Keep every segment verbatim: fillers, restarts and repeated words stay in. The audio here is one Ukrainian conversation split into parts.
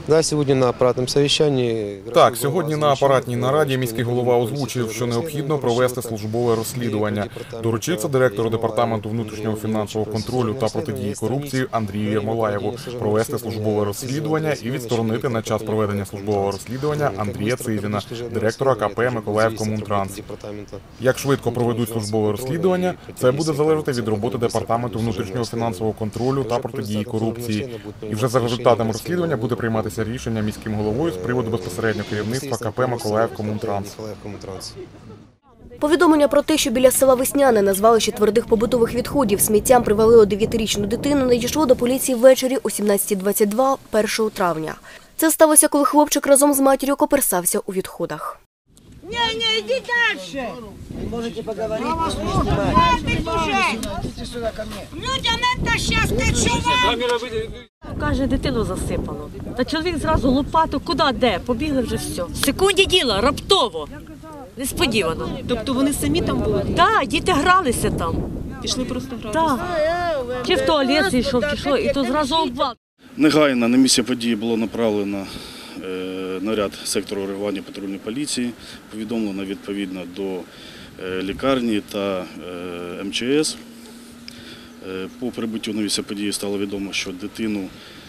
Да, сьогодні на апаратному совіщанні. Так, сьогодні на апаратній нараді міський голова озвучив, що необхідно провести службове розслідування. Доручив це директору департаменту внутрішнього фінансового контролю та протидії корупції Андрію Єрмолаєву провести службове розслідування і відсторонити на час проведення службового розслідування Андрія Цизіна, директора КП «Миколаївкомунтранс». Як швидко проведуть службове розслідування, це буде залежати від роботи департаменту внутрішнього фінансового контролю та протидії корупції. І вже за результатами розслідування буде прийматися рішення міським головою з приводу безпосередньо керівництва КП «Миколаївкомунтранс». Повідомлення про те, що біля села Весняне на звалищі твердих побутових відходів сміттям привалило дев'ятирічну дитину, надійшло до поліції ввечері о сімнадцятій двадцять два першого травня. Це сталося, коли хлопчик разом з матір'ю коперсався у відходах. Не, не, иди дальше. Можете поговорить? Я вас слушаю. Идите сюда ко мне. Людям это сейчас кочевать. Каже, дитину засипало. Та чоловік зразу лопату, куди, де, побігли вже все. В секунді діла, раптово, несподівано. Тобто вони самі там були? Так, діти гралися там. Пішли просто гратися? Так. Чи в туалет зійшов, чи що, і то зразу обвал. Негайно на місце події було направлено наряд сектору реагування патрульної поліції, повідомлено відповідно до лікарні та ем че ес. По прибуттю на місце події стало відомо, що дитину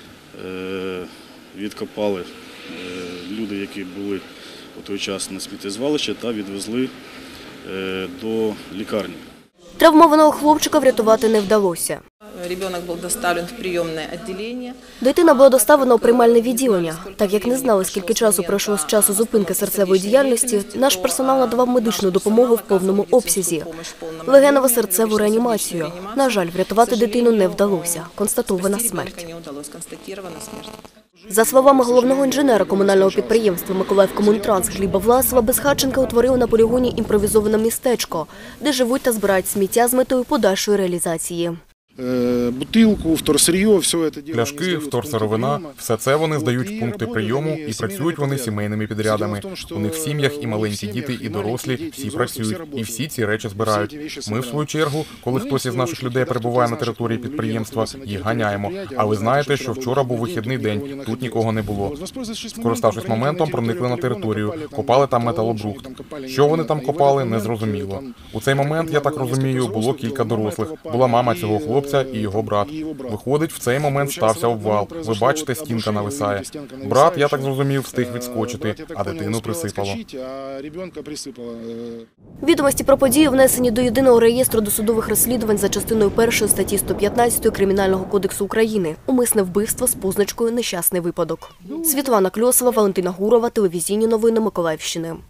відкопали люди, які були у той час на сміттєзвалищі, та відвезли до лікарні. Травмованого хлопчика врятувати не вдалося. Ребенок був доставлен в прийомне відділення. Дитина була доставлена у приймальне відділення. Так як не знали, скільки часу пройшло з часу зупинки серцевої діяльності, наш персонал надавав медичну допомогу в повному обсязі. Легенево-серцеву реанімацію. На жаль, врятувати дитину не вдалося. Констатована смерть. За словами головного інженера комунального підприємства «Миколаївкомунтранс» Гліба Власова, Безхатченка утворив на полігоні імпровізоване містечко, де живуть та збирають сміття з метою подальшої реалізації. Бутилку, вторсир'я, все це пляшки, вторсировина – все це вони здають в пункти прийому, і працюють вони сімейними підрядами. У них в сім'ях і маленькі діти, і дорослі, всі працюють, і всі ці речі збирають. Ми, в свою чергу, коли хтось із наших людей перебуває на території підприємства, їх ганяємо. А ви знаєте, що вчора був вихідний день, тут нікого не було. Скориставшись моментом, проникли на територію, копали там металобрухт. Що вони там копали, не зрозуміло. У цей момент, я так розумію, було кілька дорослих. Була мама цього хлопця і його брат. Виходить, в цей момент стався обвал. Ви бачите, стінка нависає. Брат, я так зрозумів, встиг відскочити, а дитину присипало. Відомості про подію внесені до єдиного реєстру досудових розслідувань за частиною першої статті сто п'ятнадцять Кримінального кодексу України. Умисне вбивство з позначкою «Нещасний випадок». Світлана Кльосова, Валентина Гурова, телевізійні новини Миколаївщини.